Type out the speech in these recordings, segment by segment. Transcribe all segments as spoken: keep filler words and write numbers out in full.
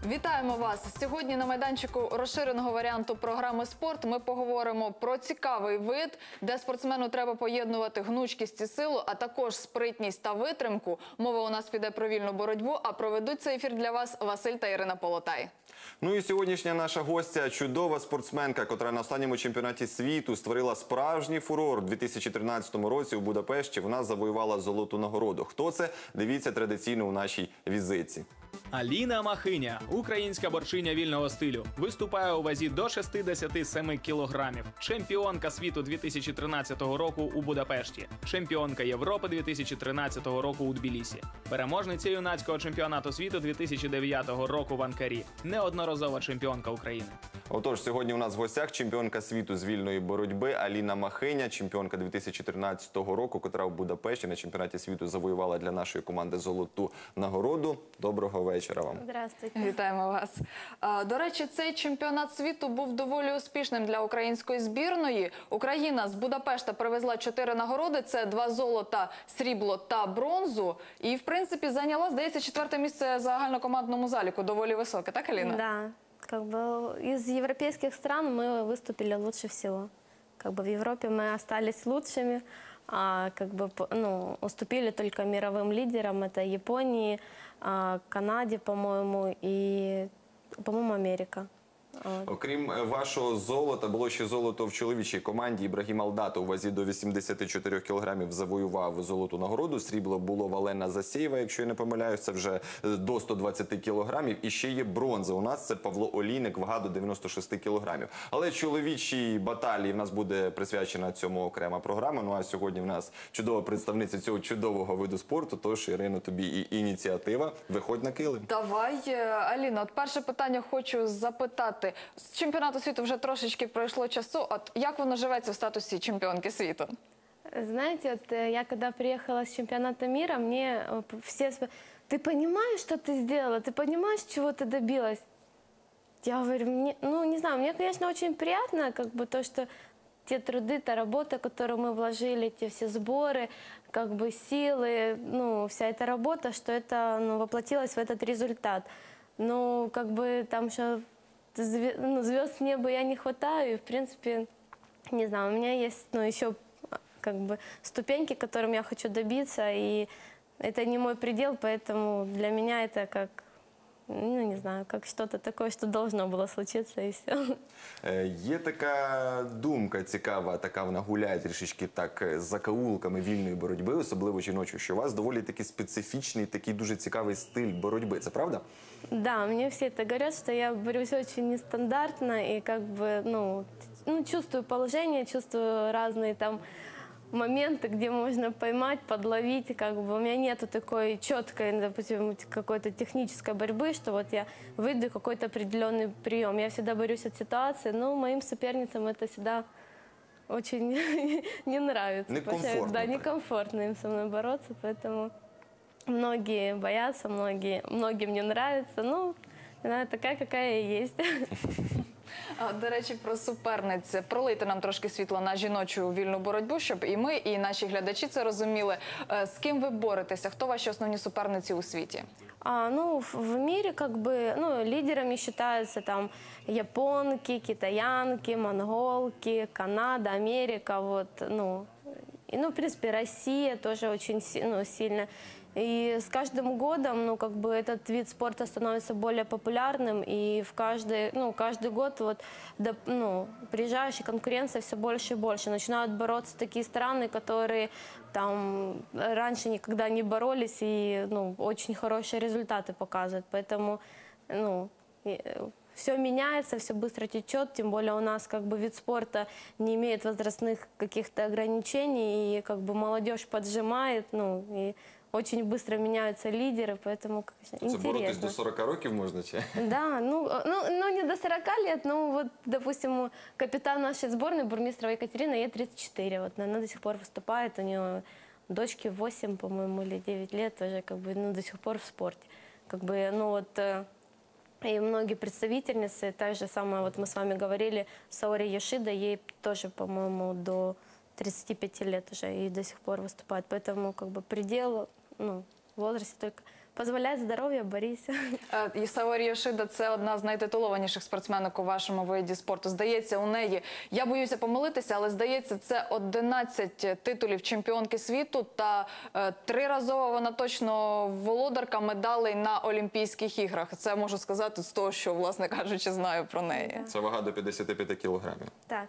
Вітаємо вас! Сьогодні на майданчику розширеного варіанту програми «Спорт» ми поговоримо про цікавий вид, де спортсмену треба поєднувати гнучкість і силу, а також спритність та витримку. Мова у нас піде про вільну боротьбу, а проведуть цей ефір для вас Василь та Ірина Полотай. Ну і сьогоднішня наша гостя – чудова спортсменка, котра на останньому чемпіонаті світу створила справжній фурор. У дві тисячі тринадцятому році у Будапешті вона завоювала золоту нагороду. Хто це? Дивіться традиційно у нашій візитці. Аліна Махиня, українська борчиня вільного стилю, виступає у вазі до шістдесят сім кілограмів. Чемпіонка світу дві тисячі тринадцятого року у Будапешті. Чемпіонка Європи дві тисячі тринадцятого року у Тбілісі. Переможниця юнацького чемпіонату світу дві тисячі дев'ятого року в Анкарі. Неодноразова чемпіонка України. Отож, сьогодні у нас в гостях чемпіонка світу з вільної боротьби Аліна Махиня, чемпіонка дві тисячі тринадцятого року, котра у Будапешті на чемпіонаті світу завоювала для нашої команди золоту нагороду. Доброго вечора вам. Здравствуйте. Вітаємо вас. До речі, цей чемпіонат світу був доволі успішним для української збірної. Україна з Будапешта привезла чотири нагороди. Це два золота, срібло та бронзу. І, в принципі, зайняла, здається, четверте місце в загальнокомандному заліку. Доволі високе, так, Аліна? Да. Как бы из европейских стран мы выступили лучше всего. Как бы в Европе мы остались лучшими, а как бы, ну, уступили только мировым лидерам. Это Японии, Канаде, по-моему, и, по-моему, Америка. Окрім вашого золота, було ще золото в чоловічій команді. Ібрагім Алдато у вазі до вісімдесяти чотирьох кілограмів завоював золоту нагороду. Срібло було Валена Засєєва, якщо я не помиляюсь, це вже до ста двадцяти кілограмів. І ще є бронза у нас, це Павло Олійник, вага до дев'яноста шести кілограмів. Але чоловічій баталії в нас буде присвячена цьому окрема програма. Ну а сьогодні в нас чудова представниця цього чудового виду спорту. Тож, Ірино, тобі і ініціатива. Виходь на килим. Давай, Аліна, от перше питання хочу запитати. З чемпіонату світу вже трошечки пройшло часу. От як воно живеться в статусі чемпіонки світу? Знаете, вот я когда приехала с чемпионата мира, мне все спрашивают: ты понимаешь, что ты сделала? Ты понимаешь, чего ты добилась? Я говорю, мне, ну не знаю, мне, конечно, очень приятно, как бы то, что те труды, та работа, которую мы вложили, те все сборы, как бы силы, ну вся эта работа, что это, ну, воплотилось в этот результат. Ну, как бы там еще звезд, ну, звезд с неба я не хватаю, и, в принципе, не знаю, у меня есть, ну, еще как бы ступеньки, которым я хочу добиться, и это не мой предел, поэтому для меня это как, ну, не знаю, как что-то такое, что должно было случиться, и все. Є така думка цікава, така вона гуляє трішечки так з закоулками вільної боротьби, особливо жіночої, що у вас доволі такий специфічний, такий дуже цікавий стиль боротьби. Це правда? Да, мне все это говорят, что я борюсь очень нестандартно, и как бы, ну, ну чувствую положение, чувствую разные там моменты, где можно поймать, подловить, как бы у меня нету такой четкой, допустим, какой-то технической борьбы, что вот я выйду какой-то определенный прием. Я всегда борюсь от ситуации, но моим соперницам это всегда очень не нравится. Некомфортно. Да, некомфортно им со мной бороться, поэтому многие боятся, многие, многим не нравится. Ну, она такая, какая я есть. До речі, про суперниць. Пролийте нам трошки світла на жіночу вільну боротьбу, щоб і ми, і наші глядачі це розуміли. З ким ви боретеся? Хто ваші основні суперниці у світі? А, ну, в, в мире как бы, ну, лидерами считаются там японки, китаянки, монголки, Канада, Америка, вот, ну, и, ну, в принципе, Россия тоже очень, ну, сильно. И с каждым годом, ну, как бы этот вид спорта становится более популярным, и в каждый, ну, каждый год вот, да, ну, приезжающая конкуренция все больше и больше. Начинают бороться такие страны, которые там раньше никогда не боролись и, ну, очень хорошие результаты показывают. Поэтому, ну, все меняется, все быстро течет, тем более у нас как бы вид спорта не имеет возрастных каких-то ограничений, и как бы молодежь поджимает, ну, и очень быстро меняются лидеры, поэтому, конечно, Це интересно. боротись до сорока років можна, чи? Да, ну, ну, ну не до сорока лет, ну вот, допустим, капитан нашей сборной, Бурмистрова Екатерина, ей тридцать четыре, вот она до сих пор выступает, у нее дочке восемь, по-моему, или девять лет, тоже как бы, ну, до сих пор в спорте. Как бы, ну вот, и многие представительницы, та же самая, вот мы с вами говорили, Саори Йошида, ей тоже, по-моему, до тридцати пяти лет уже и до сих пор выступает, поэтому как бы предел, ну, в возрасте только позволяет здоровье, борись. Е, І Саорі Йошида – це одна з найтитулованіших спортсменок у вашому виді спорту. Здається, у неї, я боюся помилитися, але здається, це одинадцять титулів чемпіонки світу та е, триразова вона точно володарка медалей на Олімпійських іграх. Це можу сказати з того, що, власне кажучи, знаю про неї. Це вага до п'ятдесят п'ять кілограмів. Так.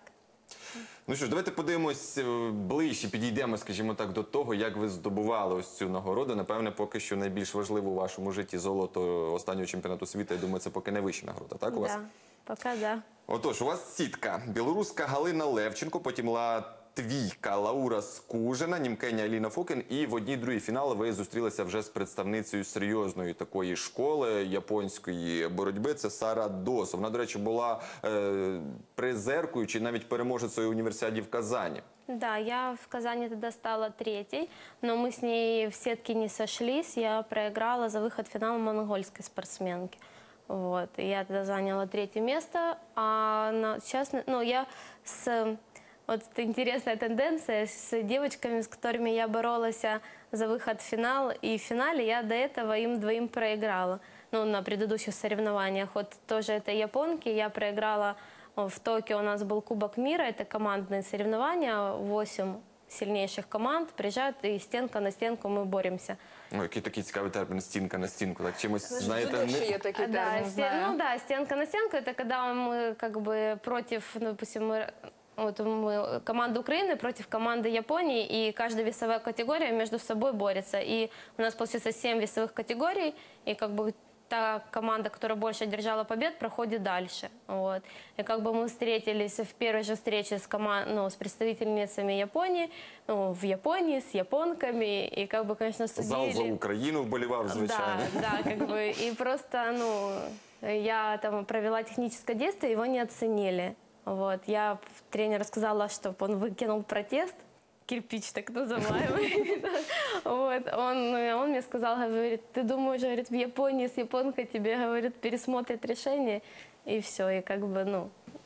Ну що ж, давайте подивимось е, ближче, підійдемо, скажімо так, до того, як ви здобували ось цю нагороду. Напевне, поки що найбільш важливо у вашому житті золото останнього чемпіонату світу. Я думаю, це поки найвища нагорода, так у вас? Да, пока да. Отож, у вас сітка. Білоруска Галина Левченко, потім латвійка Лаура Скужина, німкеня Аліна Фокін. І в одній другій фінали ви зустрілися вже з представницею серйозної такої школи японської боротьби. Це Сара Досо. Вона, до речі, була е, призеркою чи навіть переможецею універсіаді в Казані. Да, я в Казани тогда стала третьей, но мы с ней в сетке не сошлись. Я проиграла за выход в финал монгольской спортсменки. Вот. И я тогда заняла третье место. А на, сейчас, ну, я с... Вот это интересная тенденция с девочками, с которыми я боролась за выход в финал. И в финале я до этого им двоим проиграла. Ну, на предыдущих соревнованиях. Вот тоже это японки. Я проиграла в Токио. У нас был Кубок мира. Это командные соревнования. Восемь сильнейших команд приезжают, и стенка на стенку мы боремся. Ой, який такий цікавий термін «стінка на стінку». Так чимось, знаєте, Знаєте, ще не... є такий Да, термін, стен- знаю. ну да, стенка на стенку, это когда мы как бы против, ну, допустим, мы, вот мы, команда Украины против команды Японии, и каждая весовая категория между собой борется. И у нас получается семь весовых категорий, и как бы та команда, которая больше одержала побед, проходит дальше. Вот. И как бы мы встретились в первой же встрече с, коман... ну, с представительницами Японии, ну, в Японии, с японками, и как бы, конечно, судили. Зал за Україну вболівав, звичайно. Да, да, как бы, и просто, ну, я там провела техническое действие, его не оценили. Вот, я тренеру сказала, чтобы он выкинул протест, кирпич так называемый. Вот, он, он мне сказал, говорит, ты думаешь, говорит, в Японии с японкой тебе, говорит, пересмотрят решение, и все, и как бы, ну,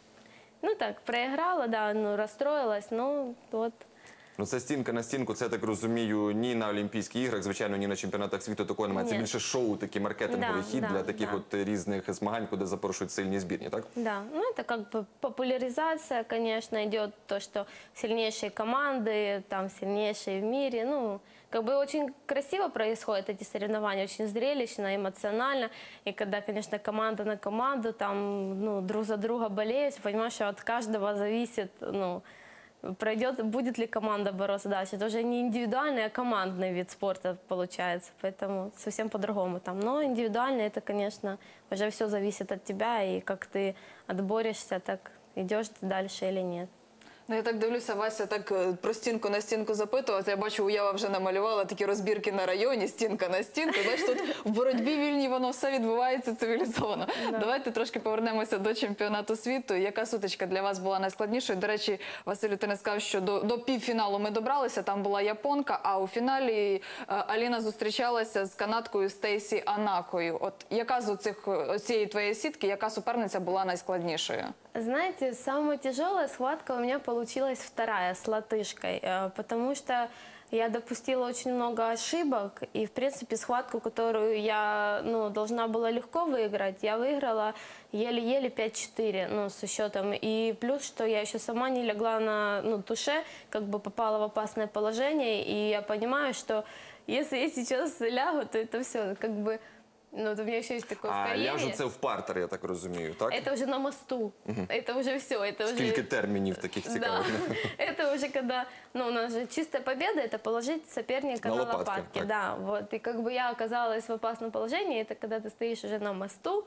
ну так, проиграла, да, ну, расстроилась, ну, вот. Ну, це стінка на стінку, це, я так розумію, ні на Олімпійських іграх, звичайно, ні на чемпіонатах світу такого немає. Це Ні. більше шоу, такий маркетинговий Да, хід да, для таких да. от різних змагань, куди запрошують сильні збірні, так? Да, ну это как бы популяризация, конечно, идет то, что сильнейшие команды, там сильнейшие в мире, ну, как бы очень красиво происходят эти соревнования, очень зрелищно, эмоционально, и когда, конечно, команда на команду, там, ну, друг за друга болеют, понимаешь, что от каждого зависит, ну, пройдет, будет ли команда бороться дальше. Это уже не индивидуальный, а командный вид спорта получается, поэтому совсем по-другому там. Но индивидуально это, конечно, уже все зависит от тебя, и как ты отборешься, так идешь ты дальше или нет. Ну, я так дивлюся, Вася так е, про стінку на стінку запитувати. Я бачу, Уява вже намалювала такі розбірки на районі, стінка на стінку. Знаєш, тут в боротьбі вільній воно все відбувається цивілізовано. Давайте трошки повернемося до чемпіонату світу. Яка сутичка для вас була найскладнішою? До речі, Василю, ти не сказав, що до, до півфіналу ми добралися, там була японка, а у фіналі е, Аліна зустрічалася з канадкою Стейсі Анакою. От яка з оцих, оцієї твоєї сітки, яка суперниця була найскладнішою? Знаете, самая тяжелая схватка у меня получилась вторая с латышкой, э, потому что я допустила очень много ошибок, и, в принципе, схватку, которую я, ну, должна была легко выиграть, я выиграла еле-еле пять-четыре, ну, со счетом. И плюс, что я еще сама не легла на, ну, туше, как бы попала в опасное положение, и я понимаю, что если я сейчас лягу, то это все, как бы, ну, вот у меня еще есть такое в А карьере. ляжу це в партер, я так розумію, так? Это уже на мосту. Это уже все. Это уже... Скільки термінів таких Да. цікавих? Это уже когда, ну, у нас же чистая победа, это положить соперника На на, лопатки, лопатки. так. Да, вот. И как бы я оказалась в опасном положении, это когда ты стоишь уже на мосту,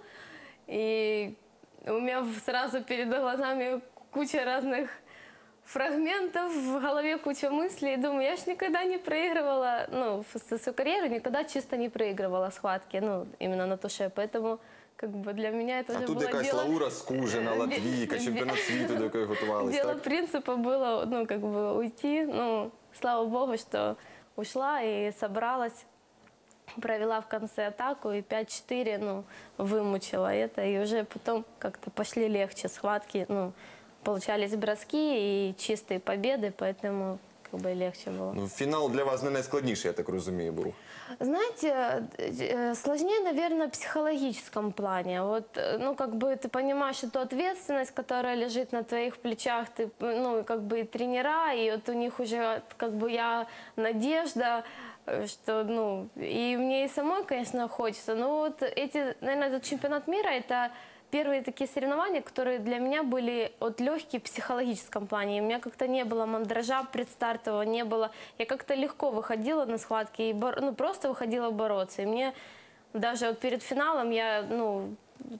и у меня сразу перед глазами куча разных фрагментов, в голове куча мыслей. Думаю, я ж никогда не проигрывала, ну, в свою карьеру никогда чисто не проигрывала схватки, ну, именно на туше. Поэтому, как бы, для меня это А уже тут было якась дело... Лаура Скужина, Э, Латвійка, бе- чемпіонат світу, до якої готувались, Дело так? принципа было, ну, как бы уйти. Ну, слава богу, что ушла и собралась, провела в конце атаку и пять-четыре, ну, вымучила это. И уже потом как-то пошли легче схватки, ну, получались броски и чистые победы, поэтому как бы легче было. Ну, фінал для вас не найскладніший, я так розумію, був. Знаете, э, сложнее, наверное, в психологическом плане. Вот, э, ну, как бы ты понимаешь эту ответственность, которая лежит на твоих плечах, ты, ну, как бы и тренера, и вот у них уже, как бы я надежда, э, что, ну, и мне и самой, конечно, хочется. Но вот эти, наверное, этот чемпионат мира, это первые такие соревнования, которые для меня были вот легкие в психологическом плане. И у меня как-то не было мандража предстартового, не было. Я как-то легко выходила на схватки и бор... ну, просто выходила бороться. И мне даже вот перед финалом я, ну,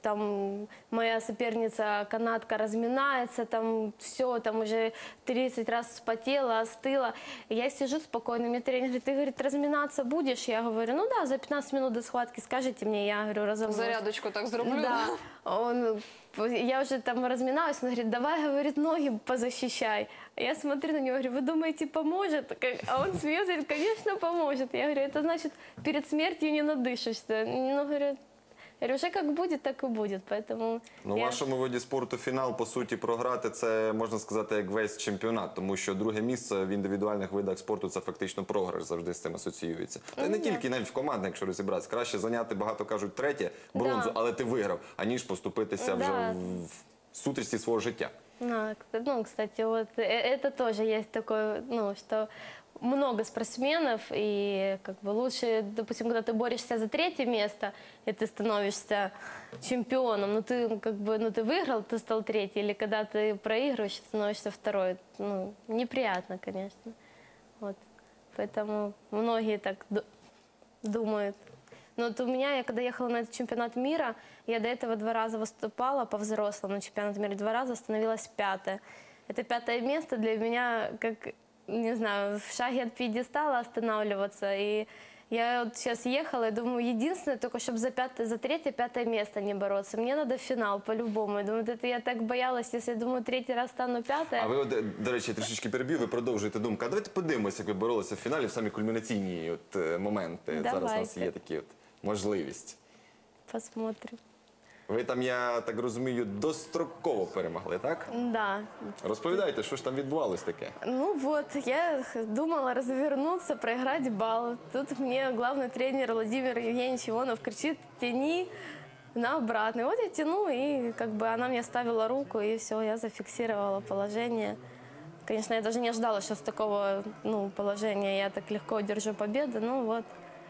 там моя соперница канадка разминается, там все, там уже тридцать раз вспотела, остыла. И я сижу спокойно, мне тренер говорит, ты, говорит, разминаться будешь? Я говорю, ну да, за пятнадцать минут до схватки скажите мне, я говорю, разомнусь. Зарядочку так зроблю. Да, он, я уже там разминалась, он говорит, давай, говорит, ноги позащищай. Я смотрю на него, говорю, вы думаете, поможет? Как- А он смеется, говорит, конечно, поможет. Я говорю, это значит, перед смертью не надышишься. Ну, говорю, я говорю, уже как будет, так и будет, поэтому... Ну, в я- вашому виді спорту фінал, по суті, програти – це, можна сказати, як весь чемпіонат, тому що друге місце в індивідуальних видах спорту – це фактично програш, завжди з цим асоціюється. Та й не Ну, тільки, навіть в командних, якщо розібратися. Краще зайняти, багато кажуть, третє, бронзу, Да. але ти виграв, аніж поступитися вже Да. в, в сутрісті свого життя. Ну, кста- ну, кстати, вот э- это тоже есть такое, ну, что много спортсменов, и как бы лучше, допустим, когда ты борешься за третье место, и ты становишься чемпионом, ну ты ну, как бы, ну ты выиграл, ты стал третий, или когда ты проигрываешь, становишься второй, ну, неприятно, конечно. Вот. Поэтому многие так ду- думают. Но вот у меня, я когда ехала на этот чемпионат мира, я до этого два раза выступала по-взрослому на чемпионате мира, два раза становилась пятая. Это пятое место для меня, как, не знаю, в шаге от пьедестала останавливаться. И я вот сейчас ехала и думаю, единственное, только чтобы за, пятое, за третье, пятое место не бороться. Мне надо финал по-любому. Я думаю, это я так боялась, если, думаю, третий раз стану пятая. А ви, от, е, до речі, трішечки переб'ю, ви продовжуєте думку. А давайте подивимося, як ви боролися в фіналі в самі кульмінаційні от, е, моменти. Зараз у нас Давайте. є такі от можливість. Посмотрим. Ви там, я так розумію, достроково перемогли, так? Да, Розповідайте, що ж там відбувалось таке? ну вот, я х- думала развернуться, проиграть бал. Тут мне главный тренер Владимир Евгеньевич Ионов кричит, тяни на обратный. Вот я тяну, и как бы она мне ставила руку, и все, я зафиксировала положение. Конечно, я даже не ожидала, что с такого ну, положения я так легко одержу победу, ну вот.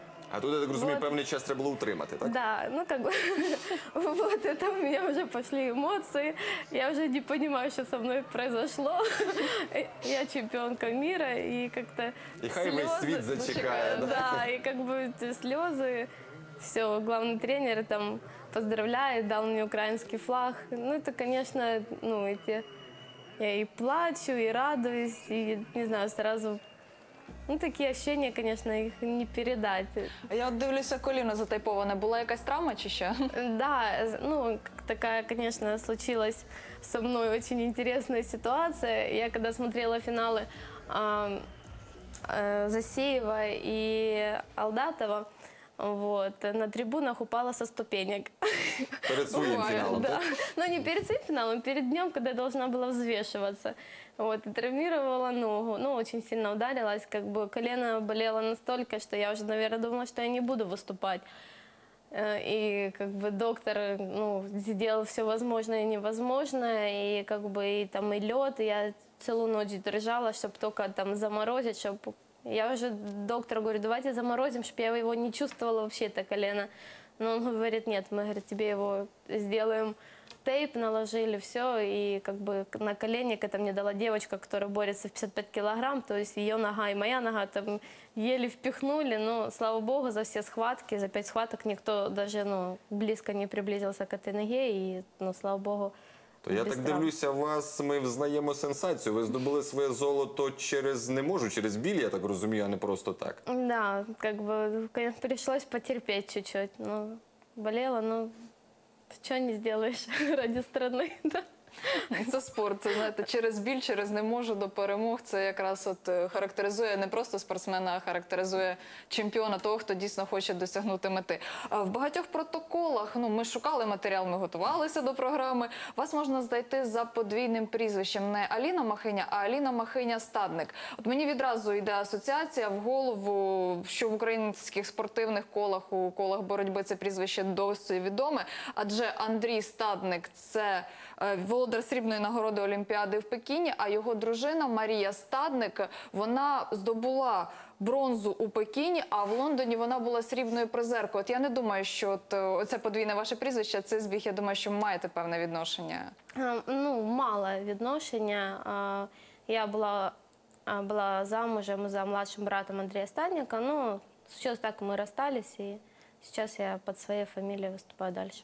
А тут, я так розумію, Вот. певний час треба було утримати, так? Да, ну как бы, вот это у меня уже пошли эмоции, я уже не понимаю, что со мной произошло. Я чемпионка мира, и как-то И хай весь слезы- світ зачекає, да? Да, и как бы эти слезы, все, главный тренер там поздравляет, дал мне украинский флаг. Ну это, конечно, ну эти, я и плачу, и радуюсь, и, не знаю, сразу... Ну, такие ощущения, конечно, их не передать. А я от дивлюся, коліно затайповане. Була якась травма чи що? Да, з- ну, как такая, конечно, случилась со мной очень интересная ситуация. Я когда смотрела финалы а, а, Засеева и Алдатова, вот, на трибунах упала со ступенек. Перед своїм Буває, фіналом, Да. так? Но не перед своим финалом, перед днем, когда я должна была взвешиваться. Вот, и травмировала ногу, ну, очень сильно ударилась, как бы колено болело настолько, что я уже, наверное, думала, что я не буду выступать. Э, И как бы доктор, ну, сделал все возможное и невозможное, и как бы и там и лед, и я целую ночь держала, чтобы только там заморозить, чтобы... Я уже доктору говорю, давайте заморозим, чтобы я его не чувствовала вообще, это колено. Но он говорит, нет, мы, говорит, тебе его сделаем, тейп наложили, все, и как бы на коленник это мне дала девочка, которая борется в пятьдесят пять килограмм, то есть ее нога и моя нога там еле впихнули, но, слава богу, за все схватки, за пять схваток никто даже, ну, близко не приблизился к этой ноге, и, ну, слава богу, То я без так травм. дивлюся, вас ми взнаємо сенсацію. Ви здобули своє золото через, не можу, через біль, я так розумію, а не просто так. Да, как бы, конечно, пришлось потерпеть чуть-чуть, ну, болела, но что не сделаешь ради страны, да. Це спорт, це, знаєте, через біль, через не можу до перемог. Це якраз от е, характеризує не просто спортсмена, а характеризує чемпіона, того, хто дійсно хоче досягнути мети. А в багатьох протоколах, ну, ми шукали матеріал, ми готувалися до програми. Вас можна знайти за подвійним прізвищем не Аліна Махиня, а Аліна Махиня-Стадник. От мені відразу йде асоціація в голову, що в українських спортивних колах, у колах боротьби це прізвище досить відоме, адже Андрій Стадник – це е, володар срібної нагороди Олімпіади в Пекіні, а його дружина Марія Стадник, вона здобула бронзу у Пекіні, а в Лондоні вона була срібною призеркою. От я не думаю, що от, е, оце подвійне ваше прізвище, це збіг, я думаю, що маєте певне відношення. А, Ну, мало відношення. А, Я була, а, була замужем за младшим братом Андрея Стадника. Ну, сейчас так мы расстались, и сейчас я под своей фамилией выступаю дальше.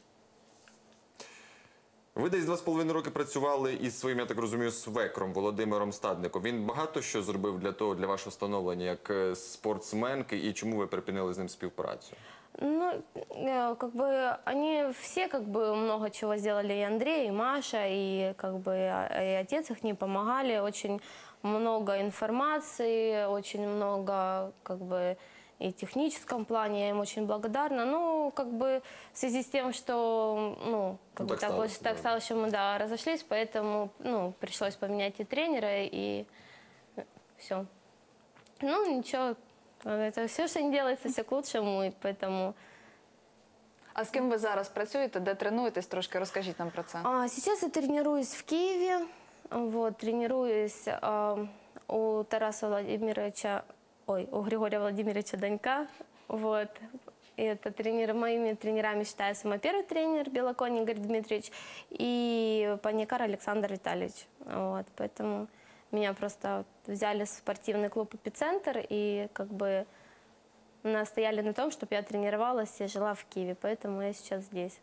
Ви десь два з половиною роки працювали із своїм, я так розумію, свекром Володимиром Стадником. Він багато що зробив для того, для вашого становлення як е, спортсменки, і чому ви припинили з ним співпрацю? Ну, э, как бы они все как бы много чего сделали, и Андрей, и Маша, и как бы а, и отец их не помогали, очень много информации, очень много как бы и в техническом плане, я им очень благодарна. Ну, как бы в связи с тем, что, ну, как Ну, бы так так, стало, вот- так да. стало, что мы, да, разошлись, поэтому, ну, пришлось поменять и тренера, и все. Ну, ничего, это все, что не делается, все к лучшему, и поэтому... А з ким ви зараз працюєте, де тренуєтесь? Трошки розкажіть нам про це. А, Сейчас я тренируюсь в Киеве, вот, тренируюсь а, у Тараса Владимировича, ой, у Григория Владимировича Данька, вот. И это тренер, моими тренерами считается мой первый тренер Белоконь Игорь Дмитриевич и Паникар Александр Витальевич, вот, поэтому меня просто взяли в спортивный клуб «Эпицентр» и как бы настояли на том, чтобы я тренировалась и жила в Киеве, поэтому я сейчас здесь.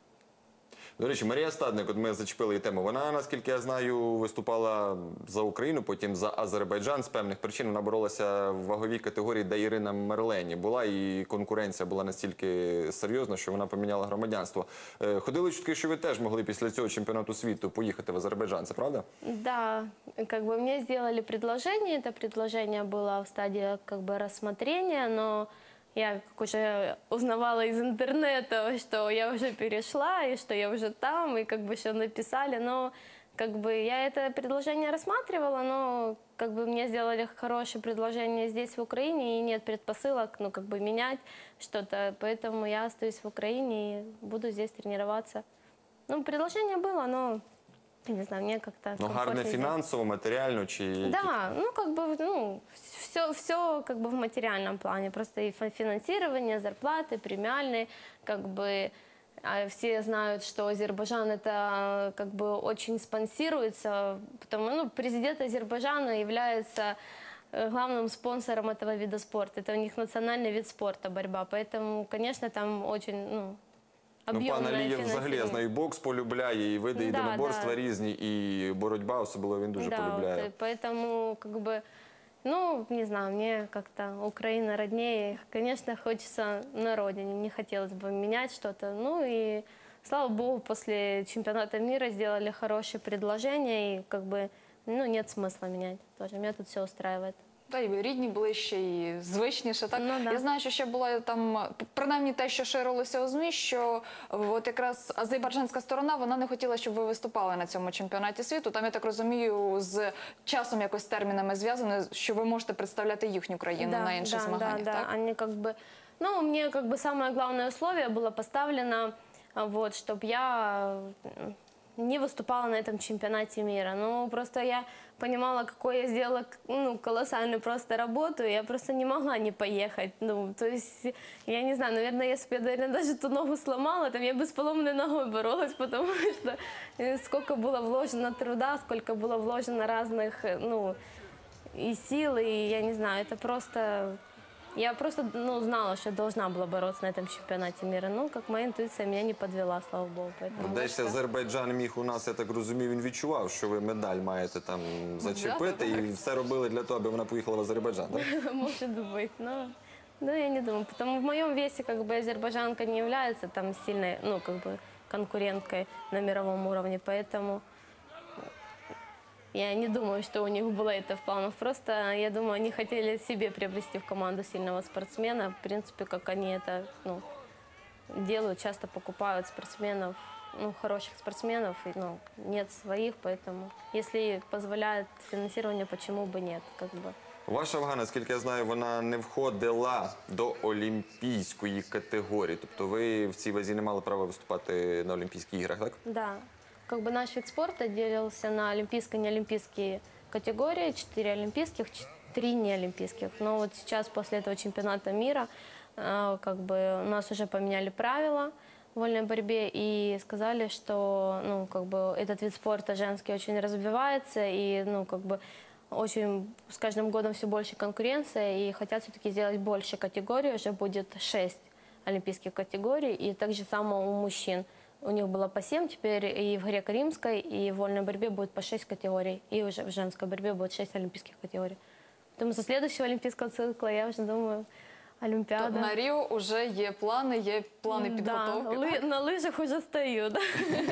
До речі, Марія Стадник, от ми зачепили її тему. Вона, наскільки я знаю, виступала за Україну, потім за Азербайджан. З певних причин вона боролася в ваговій категорії, де Ірина Мерлені була, і конкуренція була настільки серйозна, що вона поміняла громадянство. Е, Ходили чутки, що ви теж могли після цього чемпіонату світу поїхати в Азербайджан, це правда? Да, как бы мне сделали предложение, это предложение было в стадии как бы рассмотрения, но я как уже узнавала из интернета, что я уже перешла и что я уже там, и как бы все написали, но как бы я это предложение рассматривала, но как бы мне сделали хорошее предложение здесь в Украине, и нет предпосылок, ну как бы менять что-то, поэтому я остаюсь в Украине и буду здесь тренироваться. Ну, предложение было, но я не знаю, мне как-то Ну, гарне комфортнее здесь. фінансово, матеріально чи які? Да, ну как бы, ну, все, все как бы в материальном плане. Просто и фи- финансирование, зарплаты, премиальные, как бы а все знают, что Азербайджан это как бы очень спонсируется, потому ну, президент Азербайджана является э, главным спонсором этого вида спорта. Это у них национальный вид спорта, борьба. Поэтому, конечно, там очень, ну, Ну, пан объемное Алієв взагалі, я финансирование. знаю, і бокс полюбляє, і види Да, єдиноборства да. різні, і боротьба особливо він дуже Да, полюбляє. вот, и поэтому, как бы, ну, не знаю, мне как-то Украина роднее. Конечно, хочется на родине, не хотелось бы менять что-то. Ну и, слава богу, после чемпионата мира сделали хорошее предложение, и как бы, ну, нет смысла менять тоже. Меня тут все устраивает. Та й ви рідні ближче, і звичніше. Так? Ну, да. Я знаю, що ще була там, принаймні те, що ширилося у ЗМІ, що от якраз азербайджанська сторона, вона не хотіла, щоб ви виступали на цьому чемпіонаті світу. Там, я так розумію, з часом якось з термінами зв'язано, що ви можете представляти їхню країну на інших да, змаганнях. Да, так? да, они как бы, ну, мне как бы самое главное условие было поставлено, а, вот, чтобы я м, не выступала на этом чемпионате мира. Ну, просто я понимала, какой я сделала, ну, колоссальную просто работу, и я просто не могла не поехать. Ну, то есть, я не знаю, наверное, если бы я, наверное, даже ту ногу сломала, там я бы с поломанной ногой боролась, потому что э, сколько было вложено труда, сколько было вложено разных, э, ну, и сил, и я не знаю, это просто... Я просто, ну, знала, что я должна была бороться на этом чемпионате мира. Ну, как моя интуиция меня не подвела, слава богу. Поэтому Десь вот так. Азербайджан міг у нас, я так розумію, він відчував, що ви медаль маєте там зачепити, і все робили для того, аби вона поїхала в Азербайджан. Так? Может быть, но... Ну, я не думаю, потому в моем весе как бы азербайджанка не является там сильной, ну, как бы конкуренткой на мировом уровне, поэтому Я не думаю, что у них было это в планах. Просто, я думаю, они хотели себе приобрести в команду сильного спортсмена. В принципе, как они это ну, делают, часто покупают спортсменов, ну, хороших спортсменов, и, ну, нет своих, поэтому если позволяет финансирование, почему бы нет, как бы. Ваша вага, наскільки я знаю, вона не входила до олімпійської категорії. Тобто ви в цій вазі не мали права виступати на Олімпійських іграх, так? Да, как бы наш вид спорта делился на олимпийские и неолимпийские категории, четыре олимпийских, ч- три неолимпийских. Но вот сейчас, после этого чемпионата мира, э, как бы у нас уже поменяли правила в вольной борьбе и сказали, что, ну, как бы этот вид спорта женский очень развивается и, ну, как бы очень с каждым годом все больше конкуренция и хотят все-таки сделать больше категорий, уже будет шесть олимпийских категорий и так же само у мужчин. У них было по семь, теперь и в греко-римской, и в вольной борьбе будет по шесть категорий, и уже в женской борьбе будет шесть олимпийских категорий. Поэтому со следующего олимпийского цикла я уже думаю, Олимпиада. То на Ріо вже є плани, є плани Да, підготовки. лы- на лыжах уже стою, да.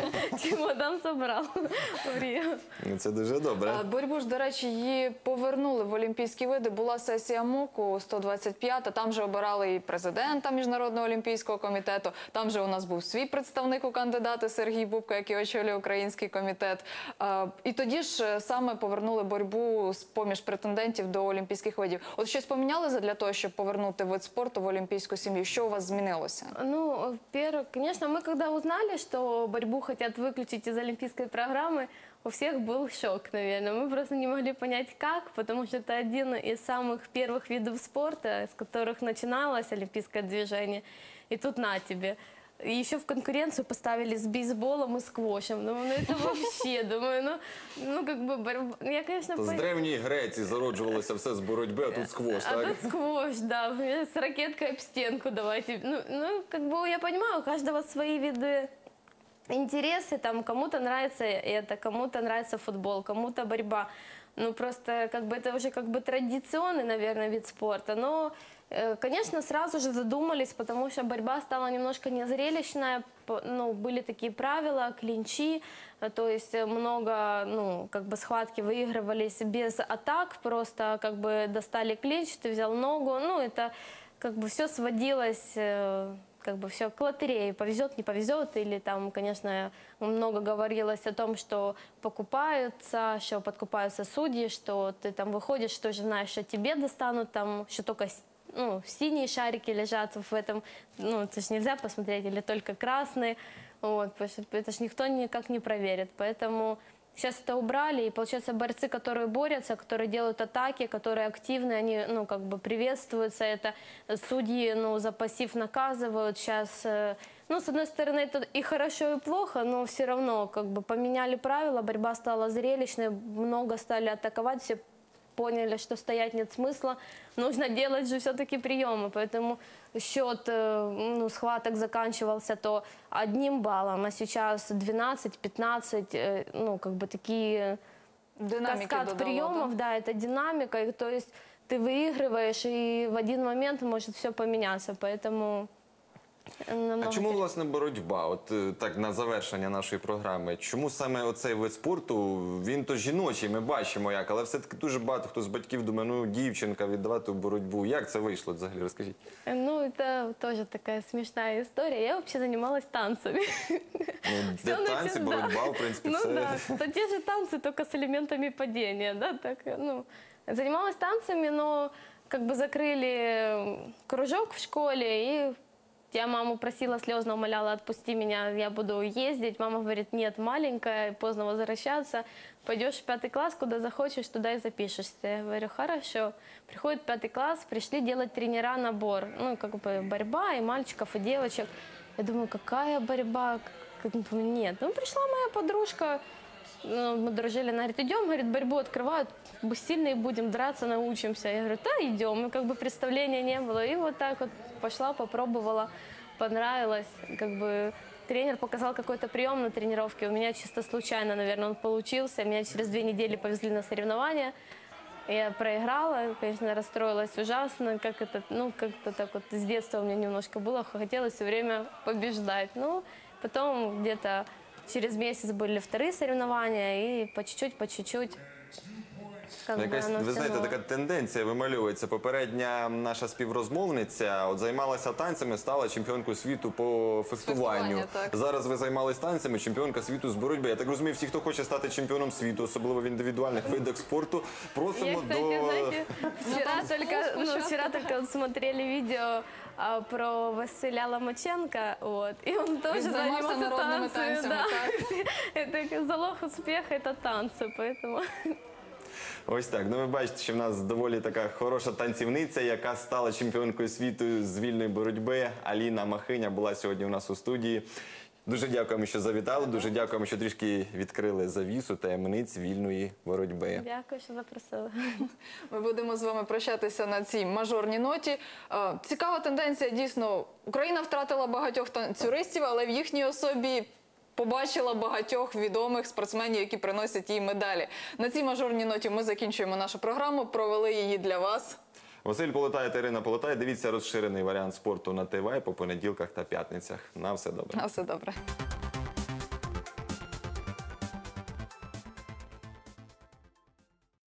Чемодан собрал в Рио. Ну, це дуже добре. А, Боротьбу ж, до речі, її повернули в олімпійські види. Була сесія МОКу сто двадцять п'ята, там же обирали і президента Міжнародного олімпійського комітету, там же у нас був свій представник у кандидати Сергій Бубка, який очолює український комітет. А, І тоді ж саме повернули боротьбу з поміж претендентів до олімпійських видів. От щось помінялося для того, щоб повернути вид спорту в олімпійську сім'ю? Що у вас змінилося? Ну, во-первых, конечно, мы когда узнали, что борьбу хотят выключить из олимпийской программы, у всех был шок, наверное. Мы просто не могли понять, как, потому что это один из самых первых видов спорта, с которых начиналось олимпийское движение. И тут на тебе. И еще в конкуренцию поставили с бейсболом и сквошем. Думаю, ну это вообще, думаю, ну, ну как бы борьба. Я, конечно, То з пон- древньої Греції зароджувалося все з боротьби, а тут сквош, А так? тут сквозь, да, с ракеткой об стенку давайте. Ну, ну, как бы я понимаю, у каждого свои виды интересы, там кому-то нравится это, кому-то нравится футбол, кому-то борьба. Ну, просто как бы это уже как бы традиционный, наверное, вид спорта. Но, э, конечно, сразу же задумались, потому что борьба стала немножко незрелищная. По- Ну, были такие правила, клинчи, э, то есть э, много, ну, как бы схватки выигрывались без атак, просто как бы достали клинч, ты взял ногу. Ну, это как бы все сводилось... э, как бы все к лотерее, повезет, не повезет, или там, конечно, много говорилось о том, что покупаются, что подкупаются судьи, что ты там выходишь, тоже знаешь, что тебе достанут, там, что только с- ну, синие шарики лежат в этом, ну, это же нельзя посмотреть, или только красные, вот, потому что это же никто никак не проверит, поэтому... Сейчас это убрали, и получается борцы, которые борются, которые делают атаки, которые активны, они, ну, как бы приветствуются, это судьи, ну, за пассив наказывают сейчас. э, Ну, с одной стороны, это и хорошо, и плохо, но все равно, как бы, поменяли правила, борьба стала зрелищной, много стали атаковать, все поняли, что стоять нет смысла, нужно делать же все-таки приемы, поэтому счет э, ну, схваток заканчивался то одним баллом, а сейчас двенадцать-пятнадцать, э, ну, как бы такие Динаміки каскад додало, приемов, да, это динамика, и, то есть ты выигрываешь, и в один момент может все поменяться, поэтому... А намного чому, власне, боротьба? От е, так на завершення нашої програми. Чому саме оцей вид спорту? Він то жіночий, ми бачимо як, але все-таки дуже багато хто з батьків думає, ну дівчинка віддавати в боротьбу. Як це вийшло взагалі? Розкажіть. Ну, это тоже такая смешная история. Я вообще занималась танцами. Ну, де Всё танці, начи- боротьба, в принципі, Ну це... да, это те же танцы, только с элементами падения, да, так, ну, занималась танцами, но как бы закрыли кружок в школе, и я маму просила, слезно умоляла, отпусти меня, я буду ездить. Мама говорит, нет, маленькая, поздно возвращаться, пойдешь в пятый класс, куда захочешь, туда и запишешься. Я говорю, хорошо. Приходит пятый класс, пришли делать тренера набор, ну, как бы борьба и мальчиков, и девочек. Я думаю, какая борьба? Как- думаю, нет. Ну, пришла моя подружка, ну, мы дружили, она говорит, идем, говорит, борьбу открывают, как бы сильные будем, драться научимся. Я говорю, да, идем. И как бы представления не было. И вот так вот пошла, попробовала, понравилось. Как бы тренер показал какой-то прием на тренировке. У меня чисто случайно, наверное, он получился. Меня через две недели повезли на соревнования. Я проиграла, конечно, расстроилась ужасно, как это, ну, как-то так вот с детства у меня немножко было, хотелось все время побеждать. Ну, потом где-то через месяц были вторые соревнования, и по чуть-чуть, по чуть-чуть как Ну, бы якась, оно ви знаєте, втянуло. така тенденція вимальовується. Попередня наша співрозмовниця от займалася танцями, стала чемпіонкою світу по фехтуванню. Фехтування, так. Зараз ви займались танцями, чемпіонка світу з боротьби. Я так розумію, всі, хто хоче стати чемпіоном світу, особливо в індивідуальних видах спорту, Я, просимо кстати, до... знаете, вчера танцпол только, ну, спочатку. вчера только вот смотрели видео а, про Василя Ломаченко, вот, и он тоже Він займався занимался народними танцами, танцями, да. Это залог успеха, это танцы, поэтому... Ось так. Ну ви бачите, що в нас доволі така хороша танцівниця, яка стала чемпіонкою світу з вільної боротьби. Аліна Махиня була сьогодні у нас у студії. Дуже дякуємо, що завітали. Дуже дякуємо, що трішки відкрили завісу таємниць вільної боротьби. Дякую, що запросили. Ми будемо з вами прощатися на цій мажорній ноті. Е, Цікава тенденція, дійсно. Україна втратила багатьох танцюристів, але в їхній особі побачила багатьох відомих спортсменів, які приносять їй медалі. На цій мажорній ноті ми закінчуємо нашу програму. Провели її для вас. Василь Полетає та Ірина Полетає. Дивіться розширений варіант спорту на ТВ по понеділках та п'ятницях. На все добре. На все добре.